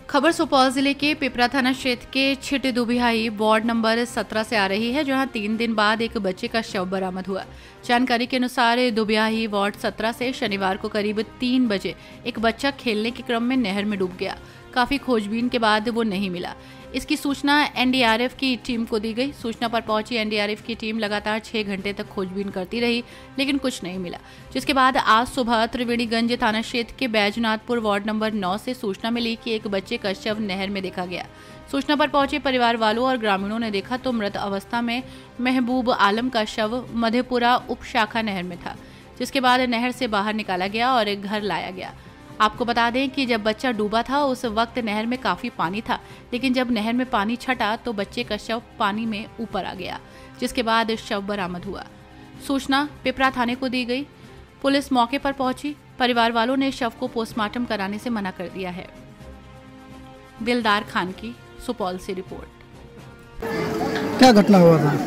खबर सुपौल जिले के पिपरा थाना क्षेत्र के छिट दुबिहाई वार्ड नंबर 17 से आ रही है, जहां 3 दिन बाद एक बच्चे का शव बरामद हुआ। जानकारी के अनुसार दुबिहाई वार्ड 17 से शनिवार को करीब 3 बजे एक बच्चा खेलने के क्रम में नहर में डूब गया। काफी खोजबीन के बाद वो नहीं मिला। इसकी सूचना एनडीआरएफ की टीम को दी गई। सूचना पर पहुंची एनडीआरएफ की टीम लगातार 6 घंटे तक खोजबीन करती रही, लेकिन कुछ नहीं मिला। जिसके बाद आज सुबह त्रिवेणीगंज थाना क्षेत्र के बैजनाथपुर वार्ड नंबर 9 से सूचना मिली कि एक बच्चे का शव नहर में देखा गया। सूचना पर पहुंचे परिवार वालों और ग्रामीणों ने देखा तो मृत अवस्था में महबूब आलम का शव मधेपुरा उप शाखा नहर में था, जिसके बाद नहर से बाहर निकाला गया और एक घर लाया गया। आपको बता दें कि जब बच्चा डूबा था उस वक्त नहर में काफी पानी था, लेकिन जब नहर में पानी छटा तो बच्चे का शव पानी में ऊपर आ गया, जिसके बाद शव बरामद हुआ। सूचना पिपरा थाने को दी गई। पुलिस मौके पर पहुंची। परिवार वालों ने शव को पोस्टमार्टम कराने से मना कर दिया है। दिलदार खान की सुपौल से रिपोर्ट। क्या घटना हुआ था?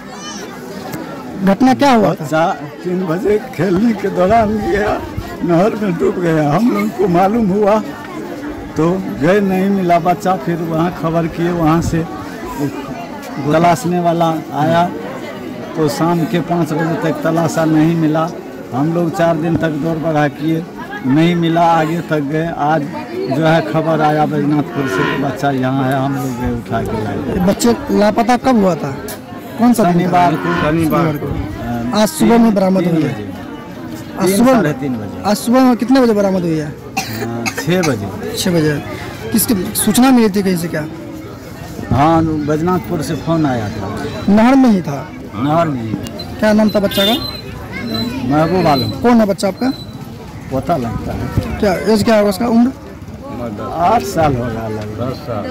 घटना क्या हुआ था? 3 बजे खेलने के दौरान गया, नहर में डूब गया। हम लोग को मालूम हुआ तो गए, नहीं मिला बच्चा। फिर वहाँ खबर किए, वहाँ से तलाशने वाला आया तो शाम के 5 बजे तक तलाशा नहीं मिला। हम लोग 4 दिन तक दौड़ बढ़ा किए, नहीं मिला। आगे तक गए। आज जो है खबर आया बैजनाथपुर से कि बच्चा यहाँ है। हम लोग गए, उठा के लाए। बच्चे लापता कब हुआ था? कौन सा शनिवार को। आज सुबह में बरामद हुई है। आज सुबह 3 बजे। आज सुबह में कितने बजे बरामद हुई है? 6 बजे। 6 बजे। किसकी सूचना मिली थी? कहीं से क्या? हाँ, बैजनाथपुर से फोन आया था। नहर में ही था? नहर में ही। क्या नाम था बच्चा का? महबूब आलम। कौन है बच्चा आपका? पता लगता है। क्या एज क्या होगा उसका? उम्र 8 साल होगा, 10 साल।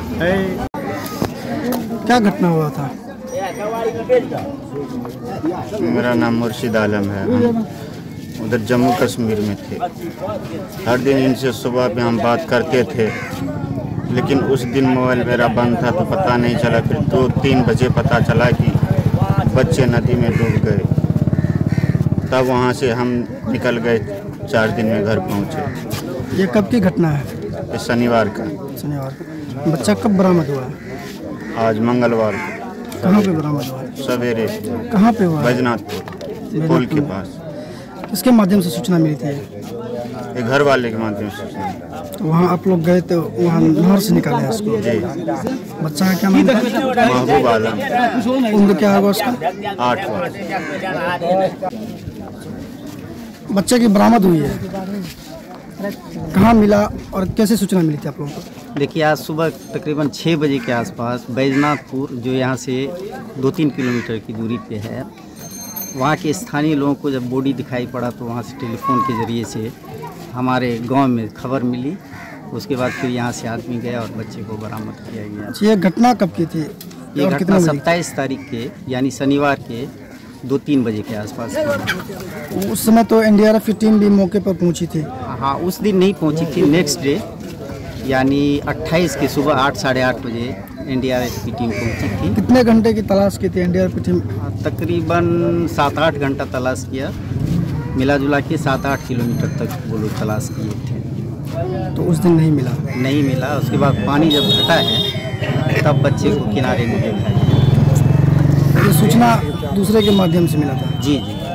क्या घटना हुआ था? मेरा नाम मुर्शिद आलम है। हम उधर जम्मू कश्मीर में थे। हर दिन इनसे सुबह पे हम बात करते थे, लेकिन उस दिन मोबाइल मेरा बंद था तो पता नहीं चला। फिर 2-3 बजे पता चला कि बच्चे नदी में डूब गए। तब वहाँ से हम निकल गए। 4 दिन में घर पहुँचे। ये कब की घटना है? ये शनिवार का। शनिवार का। बच्चा कब बरामद हुआ? आज मंगलवार को। कहाँ पे बरामद हुआ? सवेरे। कहाँ पे हुआ? बैजनाथपुर पुल के पास। किसके माध्यम से सूचना मिली थी? ये घर वाले के माध्यम से। तो वहाँ आप लोग गए तो वहाँ नहर से निकाले उसको? जी। बच्चा का क्या नाम था? महबूब आलम। उम्र क्या होगा उसका? 8 वर्ष। बच्चे की बरामद हुई है, कहाँ मिला और कैसे सूचना मिली थी आप लोगों को? देखिए, आज सुबह तकरीबन 6 बजे के आसपास बैजनाथपुर, जो यहाँ से 2-3 किलोमीटर की दूरी पे है, वहाँ के स्थानीय लोगों को जब बॉडी दिखाई पड़ा तो वहाँ से टेलीफोन के ज़रिए से हमारे गांव में खबर मिली। उसके बाद फिर यहाँ से आदमी गया और बच्चे को बरामद किया गया। ये घटना कब की थी? ये घटना 27 तारीख के यानी शनिवार के 2-3 बजे के आसपास थी। उस समय तो एनडीआरएफ की टीम भी मौके पर पहुंची थी? हाँ, उस दिन नहीं पहुंची थी। नेक्स्ट डे यानी 28 के सुबह 8 साढ़े 8 बजे एनडीआरएफ की टीम पहुंची थी। कितने घंटे की तलाश की थी एनडीआरएफ की टीम? तकरीबन 7-8 घंटा तलाश किया। मिला जुला के 7-8 किलोमीटर तक वो लोग तलाश किए थे। तो उस दिन नहीं मिला? नहीं मिला। उसके बाद पानी जब घटा है तब बच्चे को किनारे में देखा है। ये सूचना दूसरे के माध्यम से मिला था? जी जी।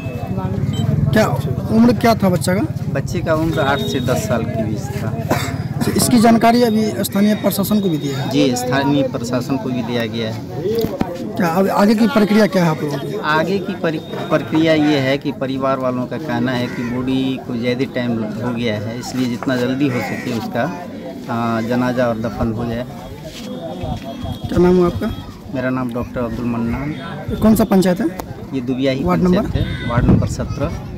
क्या उम्र क्या था बच्चा का? बच्चे का उम्र 8 से 10 साल के बीच था। तो इसकी जानकारी अभी स्थानीय प्रशासन को भी दी है? जी, स्थानीय प्रशासन को भी दिया गया है। क्या अब आगे की प्रक्रिया क्या है आप लोगों की? आगे की प्रक्रिया ये है कि परिवार वालों का कहना है कि बॉडी को ज़्यादा टाइम हो गया है, इसलिए जितना जल्दी हो सके उसका जनाजा और दफन हो जाए। क्या नाम है आपका? मेरा नाम डॉक्टर अब्दुल मन्नान। कौन सा पंचायत है? ये Dubiyahi ward number? Ward number 17।